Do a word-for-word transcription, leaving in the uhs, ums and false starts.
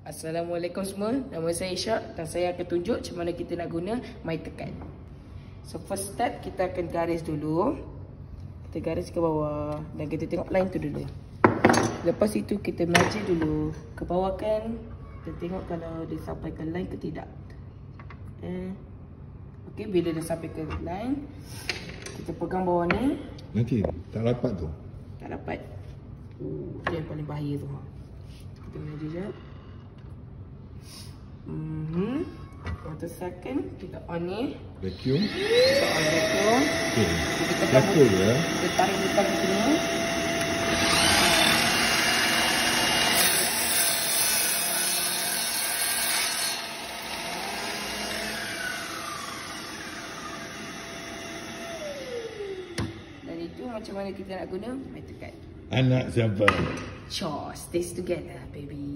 Assalamualaikum semua, nama saya Ishak dan saya akan tunjuk macam mana kita nak guna my tekan. So first step, kita akan garis dulu. Kita garis ke bawah dan kita tengok line tu dulu. Lepas itu kita measure dulu ke bawah kan. Kita tengok kalau dia sampai ke line ke tidak. Eh. Okey, bila dia sampai ke line, kita pegang bawah ni. Nanti tak rapat tu. Tak rapat. Oh, dia yang paling bahaya tu. Kita measure je. Mhm. Untuk second kita on ni. Vacuum. Kita on vacuum. Okey. Kita tekan Vacuum ya. Kita tarik butang ke sini. Dan itu macam mana kita nak guna my tekan. Anak siapa? Sure, stays together baby.